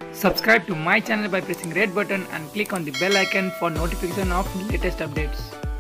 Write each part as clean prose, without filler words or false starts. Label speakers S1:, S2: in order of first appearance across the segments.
S1: Subscribe to my channel by pressing red button and click on the bell icon for notification of latest updates.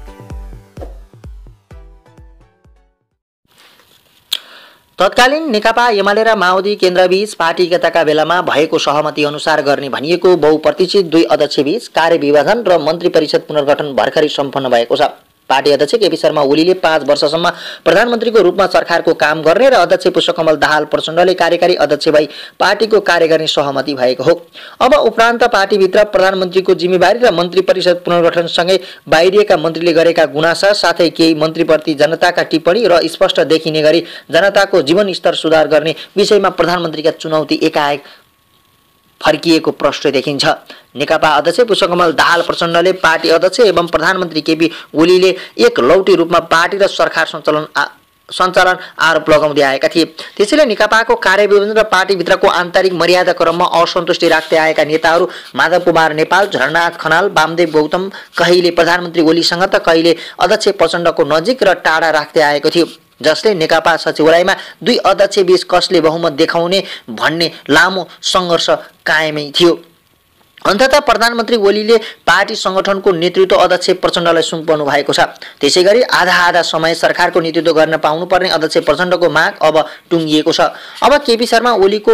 S2: तत्कालीन नेकपा एमाले र माओवादी केन्द्रबीच party एकताका बेलामा भएको सहमति अनुसार गर्ने भनिएको बहुप्रतिष्ठित दुई अध्यक्षबीच कार्यविभाजन र मन्त्री परिषद पुनर्गठन भर्खरै सम्पन्न भएको छ। पार्टी अध्यक्ष केपी शर्मा ओलीले 5 वर्षसम्म प्रधानमन्त्रीको रूपमा सरकारको काम गर्ने र अध्यक्ष पुष्पकमल दाहाल प्रचण्डले कार्यकारी अध्यक्ष भई पार्टीको कार्य गर्ने सहमति भएको हो। अब उपरान्त पार्टीभित्र प्रधानमन्त्रीको जिम्मेवारी र मन्त्री परिषद पुनर्गठनसँगै बाहिरिएका मन्त्रीले गरेका गुनासा साथै केही मन्त्रीप्रति जनताका टिप्पणी र स्पष्ट देखिने गरी जनताको जीवनस्तर सुधार गर्ने विषयमा प्रधानमन्त्रीका चुनौती एकाएक फर्किएको प्रश्न देखिन्छ। नेकपा अध्यक्ष पुष्पकमल दाहाल प्रचण्डले पार्टी अध्यक्ष एवं प्रधानमन्त्री केपी ओलीले एक लौटी रूपमा पार्टी र सरकार सञ्चालन आरोप लगाउँदै आएका थिए। त्यसैले नेकपाको कार्यविभाजन र पार्टीभित्रको आन्तरिक मर्यादा क्रममा असन्तुष्टि राख्दै आएका नेताहरू माधव कुमार नेपाल, झरनाथ खनाल, वामदेव गौतम कहिले प्रधानमन्त्री ओलीसँग त कहिले अध्यक्ष प्रचण्डको नजिक र टाढा राख्दै आएको थियो, जसले नेकपा सचिवालयमा दुई अध्यक्ष बीच कसले बहुमत देखाउने भन्ने लामो सङ्घर्ष कायमै थियो। अन्ततः प्रधानमन्त्री ओलीले पार्टी संगठनको नेतृत्व अध्यक्ष प्रचण्डलाई सुम्पनु भएको छ। त्यसैगरी आधा समय सरकारको नेतृत्व गर्न पाउनुपर्ने अध्यक्ष प्रचण्डको माग अब टुङ्गिएको छ। अब केपी शर्मा ओलीको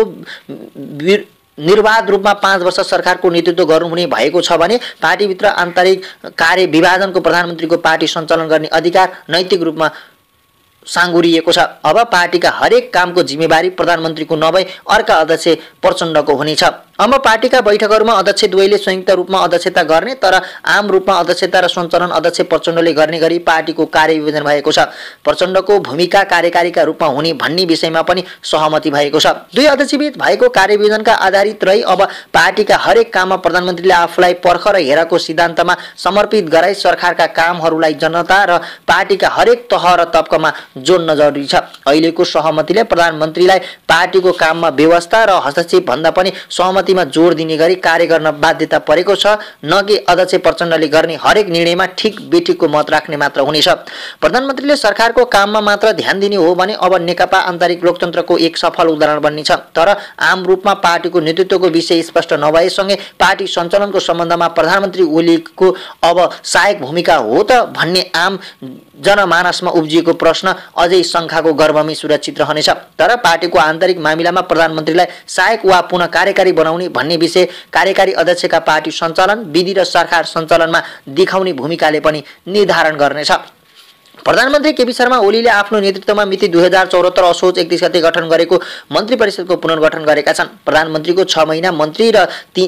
S2: निर्वाध रूपमा 5 वर्ष सरकारको नेतृत्व गर्नुहुने भएको छ भने पार्टीभित्र आन्तरिक कार्य विभाजनको प्रधानमन्त्रीको पार्टी सञ्चालन गर्ने अधिकार नैतिक रूपमा साँगुरिएको छ। अब पार्टीका हरेक कामको जिम्मेवारी प्रधानमन्त्रीको नभई अर्का अध्यक्ष प्रचण्डको हुनेछ। अब पार्टीका बैठकहरूमा अध्यक्ष द्वयले संयुक्त रूपमा अध्यक्षता गर्ने तर आम रूपमा अध्यक्षता र सञ्चालन अध्यक्ष प्रचण्डले गर्ने गरी पार्टीको कार्यविभाजन भएको छ। प्रचण्डको भूमिका कार्यकारीका रूपमा हुने भन्ने विषयमा पनि सहमति भएको छ। दुई अध्यक्षबीच भएको कार्यविभाजनका आधारित रही अब पार्टीका हरेक काममा प्रधानमन्त्रीले आफूलाई पर्ख र हेरको सिद्धान्तमा समर्पित गराई सरकारका कामहरूलाई जनता र पार्टीका हरेक तह र तबकामा जोड्न जरुरी छ। अहिलेको सहमतिले प्रधानमन्त्रीलाई पार्टीको काममा व्यवस्था र हस्तक्षेप भन्दा पनि सहमतिमा जोड दिने गरी कार्य गर्न बाध्यता परेको छ, न कि अध्यक्ष प्रचण्डले गर्ने हरेक निर्णयमा ठिक बेठिकको मत राख्ने मात्र हुनेछ। प्रधानमन्त्रीले सरकारको काममा मात्र ध्यान दिने हो भने अब नेकपा आन्तरिक लोकतन्त्रको एक सफल उदाहरण बन्नेछ। तर आम रूपमा पार्टीको नेतृत्वको विषय स्पष्ट नभएसँगै पार्टी सञ्चालनको सम्बन्धमा प्रधानमन्त्री ओलीको अब सहायक भूमिका हो त भन्ने आम जनमानसमा उब्जिएको प्रश्न अझै शङ्खाको गर्भमै सुरक्षित रहनेछ। तर पार्टीको आन्तरिक मामिलामा प्रधानमन्त्रीलाई सहायक वा पुनः कार्यकारी बनाउने भन्ने विषय कार्यकारी अध्यक्षका पार्टी सञ्चालन विधि र सरकार सञ्चालनमा देखाउने भूमिकाले पनि निर्धारण गर्नेछ। प्रधानमन्त्री केपी शर्मा ओलीले आफ्नो नेतृत्वमा मिति 2074 असोज 31 गते गठन गरेको मन्त्री परिषदको पुनर्गठन गरेका छन्। प्रधानमन्त्रीको 6 मन्त्री र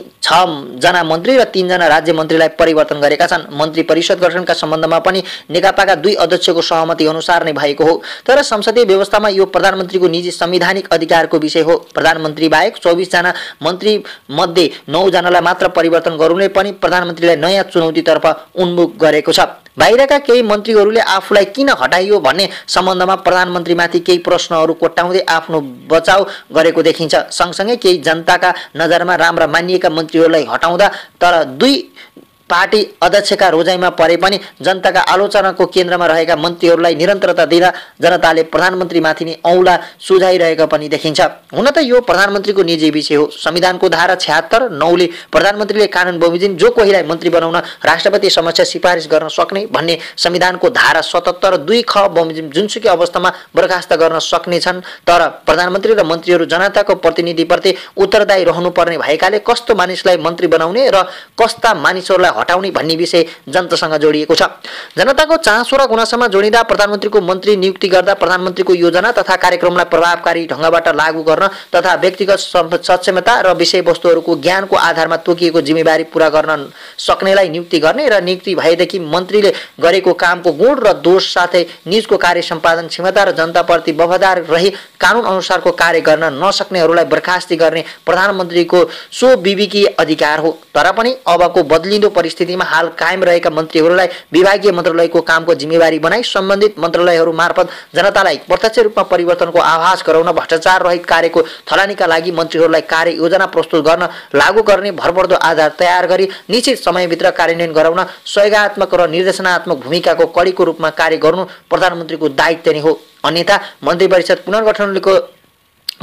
S2: 6 जना मन्त्री र 3 जना राज्य मन्त्रीलाई परिवर्तन गरेका छन्। मन्त्री परिषद गठनका सम्बन्धमा पनि नेकपाका दुई अध्यक्षको सहमति अनुसार नै भएको हो। तर संसदीय व्यवस्थामा यो प्रधानमन्त्रीको निजी संवैधानिक अधिकारको विषय हो। प्रधानमन्त्री बाहेक 24 जना मन्त्री मध्ये 9 जनालाई मात्र परिवर्तन गर्नुले पनि प्रधानमन्त्रीलाई नयाँ चुनौतीतर्फ उन्मुख गरेको छ। बाहिरका केही मन्त्रीहरूले आफूलाई किन हटाइयो भन्ने सम्बन्धमा प्रधानमन्त्रीमाथि केही प्रश्नहरू कोट्याउँदै आफ्नो बचाउ गरेको देखिन्छ। सँगसँगै केही जनताका नजरमा राम्रा मानिएका मन्त्रीहरूलाई हटाउँदा तर दुई पार्टी अध्यक्षका रोजाइमा परे पनि जनताका आलोचनाको केन्द्रमा रहेका मन्त्रीहरूलाई निरन्तरता दिन जनताले प्रधानमन्त्रीमाथि नै औँला सुझाइरहेको पनि देखिन्छ। हुन त यो प्रधानमन्त्रीको निजी विषय हो। संविधानको धारा 76(9) ले प्रधानमन्त्रीले कानुन बमोजिम जो कोहीलाई मन्त्री बनाउन राष्ट्रपति समक्ष सिफारिस गर्न सक्ने भन्ने संविधानको धारा 77(2) ख बमोजिम जुनसुकै अवस्थामा बर्खास्त गर्न सक्ने छन्। तर प्रधानमन्त्री र मन्त्रीहरू जनताको प्रतिनिधिप्रति उत्तरदायी रहनुपर्ने भएकाले कस्तो मानिसलाई मन्त्री बनाउने र कस्ता मानिसहरूलाई हटाउने भन्ने विषय जनतासँग जोडिएको छ। जनताको चासो र गुनासोमा जोडिँदा प्रधानमन्त्रीको मन्त्री नियुक्ति गर्दा प्रधानमन्त्रीको योजना तथा कार्यक्रमलाई प्रभावकारी ढङ्गबाट लागू गर्न तथा व्यक्तिगत सक्षमता र विषयवस्तुहरूको ज्ञानको आधारमा तोकिएको जिम्मेवारी पूरा गर्न सक्नेलाई नियुक्ति गर्ने र नियुक्ति भएदेखि मन्त्रीले गरेको कामको गुण र दोष साथै निजको कार्य सम्पादन क्षमता र जनताप्रति वफादार रही कानुन अनुसारको कार्य गर्न नसक्नेहरूलाई बर्खास्ती गर्ने प्रधानमन्त्रीको स्वविवेकीय अधिकार हो। तर पनि अबको बदलिँदो परिस्थितिमा हाल कायम रहेका मन्त्रीहरूलाई विभागीय मन्त्रालयको कामको जिम्मेवारी बनाई सम्बन्धित मन्त्रालयहरू मार्फत जनतालाई प्रत्यक्ष रूपमा परिवर्तनको आभास गराउन भ्रष्टाचार रहित कार्यको थलानीका लागि मन्त्रीहरूलाई कार्य योजना प्रस्तुत गर्न लागू गर्ने भरपर्दो आधार तयार गरी निश्चित समयभित्र कार्यान्वयन गराउन सहयोगात्मक र निर्देशनात्मक भूमिकाको कडीको रूपमा कार्य गर्नु प्रधानमन्त्रीको दायित्व नै हो। अन्यथा मन्त्री परिषद पुनर्गठनको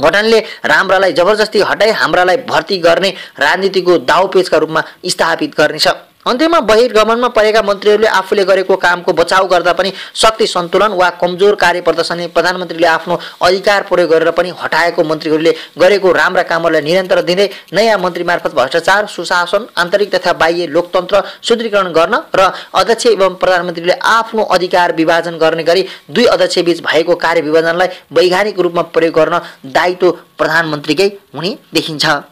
S2: गठनले राम्रालाई जबरजस्ती हटाई हाम्रालाई भर्ती गर्ने राजनीतिको दाउपेचका रूपमा स्थापित गर्नेछ। अन्त्यमा बहिर्गमनमा परेका मन्त्रीहरूले आफूले गरेको कामको बचाउ गर्दा पनि शक्ति सन्तुलन वा कमजोर कार्य प्रदर्शनले प्रधानमन्त्रीले आफ्नो अधिकार प्रयोग गरेर पनि हटाएको मन्त्रीहरूले गरेको राम्रा कामहरूलाई निरन्तर दिँदै नयाँ मन्त्री मार्फत भ्रष्टाचार, सुशासन, आन्तरिक तथा बाह्य लोकतन्त्र सुदृढीकरण गर्न र अध्यक्ष एवं प्रधानमन्त्रीले आफ्नो अधिकार विभाजन गर्ने गरी दुई अध्यक्षबीच भएको कार्य विभाजनलाई वैधानिक रूपमा प्रयोग गर्न दायित्व प्रधानमन्त्रीकै हुने देखिन्छ।